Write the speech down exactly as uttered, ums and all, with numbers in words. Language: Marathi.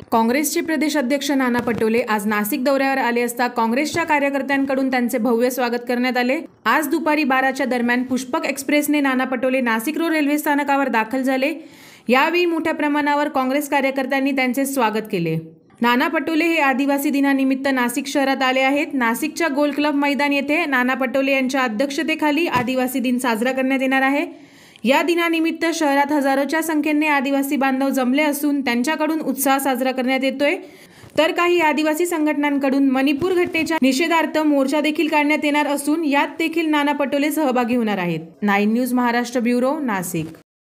काँग्रेसचे प्रदेश अध्यक्ष नाना पटोले आज नाशिक दौऱ्यावर आले असता काँग्रेसच्या कार्यकर्त्यांकडून त्यांचे भव्य स्वागत करण्यात आले। आज दुपारी बाराच्या दरम्यान पुष्पक एक्सप्रेसने नाना पटोले नाशिक रोड रेल्वे स्थानकावर दाखल झाले। यावेळी मोठ्या प्रमाणावर काँग्रेस कार्यकर्त्यांनी त्यांचे स्वागत केले। नाना पटोले हे आदिवासी दिनानिमित्त नाशिक शहरात आले आहेत। नाशिकच्या गोल क्लब मैदान येथे नाना पटोले यांच्या अध्यक्षतेखाली आदिवासी दिन साजरा करण्यात येणार आहे। या दिनानिमित्त शहरात हजारोच्या संख्येने आदिवासी बांधव जमले असून त्यांच्याकडून उत्साह साजरा करण्यात येतोय। तर काही आदिवासी संघटनांकडून मणिपूर घटनेच्या निषेधार्थ मोर्चा देखील काढण्यात येणार असून यात देखील नाना पटोले सहभागी होणार आहेत। Nine news Maharashtra bureau, Nashik.